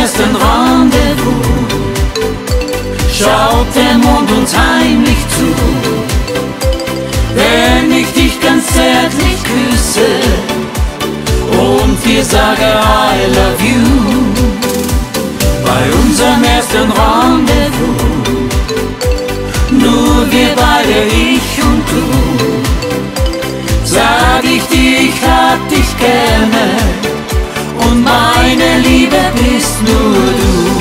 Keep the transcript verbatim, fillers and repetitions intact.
ersten Rendezvous schaut der Mond uns heimlich zu, wenn ich dich ganz zärtlich küsse und dir sage I love you. Bei unserem ersten Rendezvous, nur wir beide, ich und du, sag ich dir, ich hab dich gerne und meine Liebe bist nur du.